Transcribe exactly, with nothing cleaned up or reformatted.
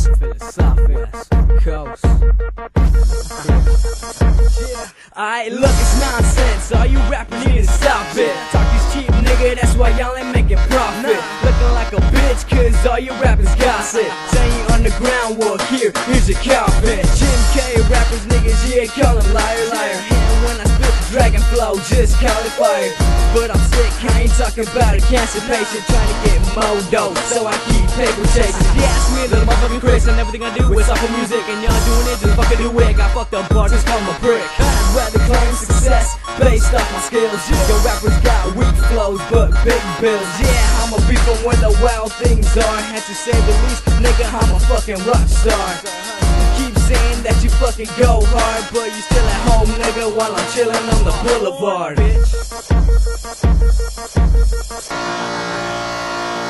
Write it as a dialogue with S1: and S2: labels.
S1: Coast, Coast. Aight Look, it's nonsense. All you rappers need to stop it. Talk this cheap nigga, that's why y'all ain't making profit. Looking like a bitch, cause all you rappers gossip. Saying you underground, well here, here's your coffin. Jim K rappers, niggas, yeah, call him liar, liar. And when I spit the dragon flow, just call it fire. But I'm sick, I ain't talking about a cancer patient trying to get more dope, so I keep paper chasing. You ask me, little motherfucking Chris, and everything I do is off of music, and y'all doing it, just fucking do it. Got fucked up bars, just call them a prick. I'd rather claim success based off my skills. Your rappers got weak flows, but big bills. Yeah, I'm a beat from where the wild things are. Had to say the least, nigga, I'm a fucking rock star. Keep saying that you fucking go hard, but you still at home, nigga, while I'm chillin' on the boulevard. Bitch.